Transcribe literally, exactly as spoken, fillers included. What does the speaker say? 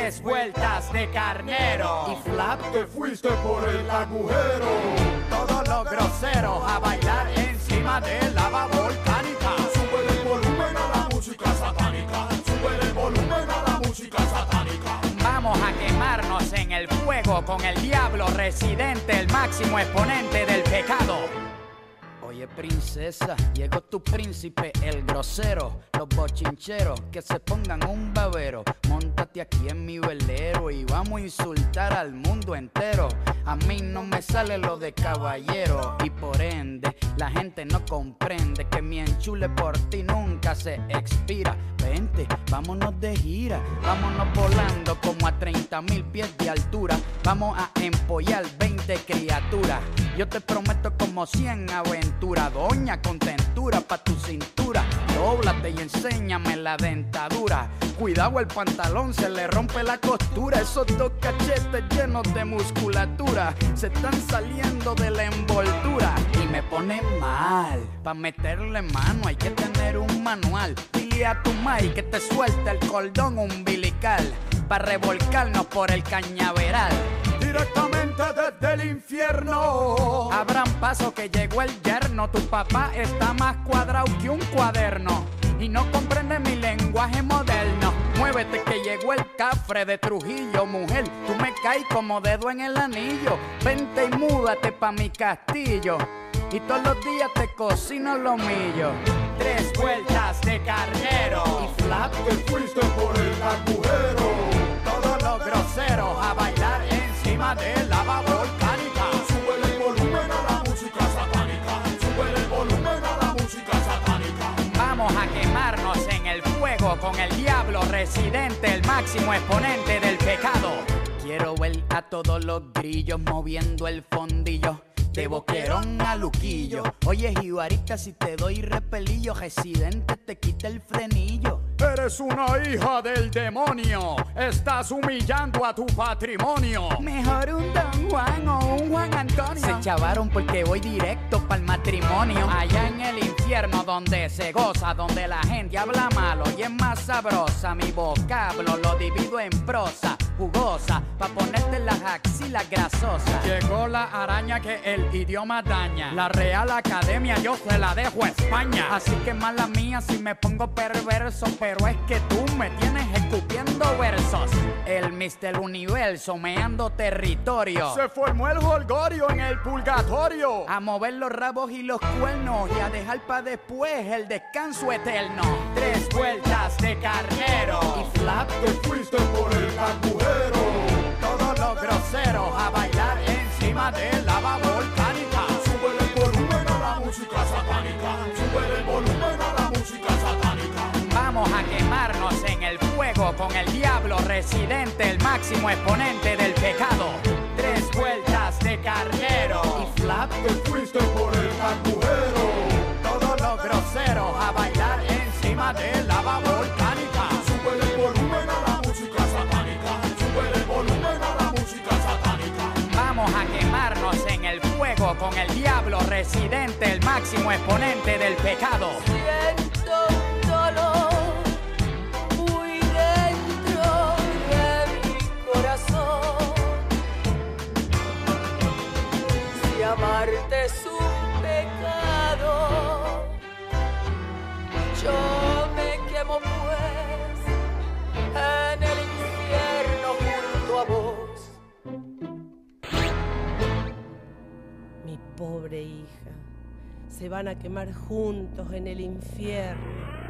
tres vueltas de carnero. Y Flap, te fuiste por el agujero. Todos los groseros a bailar encima de lava volcánica. Sube el volumen a la música satánica. Sube el volumen a la música satánica. Vamos a quemarnos en el fuego con el diablo residente, el máximo exponente del pecado. Oye princesa, llegó tu príncipe, el grosero. Los bochincheros que se pongan un babero. Móntate aquí en mi velero y vamos a insultar al mundo entero. A mí no me sale lo de caballero y por ende la gente no comprende que mi enchule por ti nunca se expira. Vente, vámonos de gira, vámonos volando como a treinta mil pies de altura. Vamos a empollar veinte criaturas. Yo te prometo como cien aventuras, doña contentura pa' tu cintura. Dóblate y enséñame la dentadura. Cuidado, el pantalón se le rompe la costura. Esos dos cachetes llenos de musculatura se están saliendo de la envoltura y me pone mal. Pa' meterle mano hay que tener un manual. Dile a tu mai que te suelte el cordón umbilical pa' revolcarnos por el cañaveral. Directamente desde el infierno. Abran paso que llegó el yerno. Tu papá está más cuadrado que un cuaderno y no comprende mi lenguaje moderno. Muévete que llegó el cafre de Trujillo. Mujer, tú me caes como dedo en el anillo. Vente y múdate pa' mi castillo y todos los días te cocino lo millo. Tres vueltas de carnero. Y Flap, te fuiste por el agujero. Todos los groseros a bailar encima de lava volcánica. Sube el volumen a la música satánica. Sube el volumen a la música satánica. Vamos a quemarnos en el fuego con el diablo residente, el máximo exponente del pecado. Quiero ver a todos los grillos moviendo el fondillo de Boquerón a Luquillo. Oye, jibarita, si te doy repelillo, residente te quita el frenillo. Eres una hija del demonio. Estás humillando a tu patrimonio. Mejor un Don Juan o un Juan Antonio. Se chavaron porque voy directo pa'l matrimonio. Allá en el infierno donde se goza, donde la gente habla malo y es más sabrosa. Mi vocablo lo divido en prosa jugosa pa' ponerte las axilas grasosas. Llegó la araña que el idioma daña. La Real Academia yo se la dejo a España. Así que mala mía si me pongo perverso, pero es que tú me tienes escupiendo versos. El mister Universo meando territorio. Se formó el jolgorio en el purgatorio. A mover los rabos y los cuernos y a dejar pa' después el descanso eterno. Tres vueltas de carnero. Y Flap, te fuiste por el agujero. Todos los groseros a bailar encima de lava volcánica. Sube el volumen a la música satánica. Sube el volumen a la música satánica. Vamos a quemarnos en el fuego con el diablo residente, el máximo exponente del pecado. Tres vueltas de carnero. Y Flap, te fuiste por el agujero. Todos los groseros a bailar encima de lava volcánica. Sube el volumen a la música satánica. Sube el volumen a la música satánica. Vamos a quemarnos en el fuego con el diablo residente, el máximo exponente del pecado. Siento un dolor muy dentro de mi corazón. Si amarte es un pecado, yo me quemo pues en el infierno junto a vos. Mi pobre hija, se van a quemar juntos en el infierno.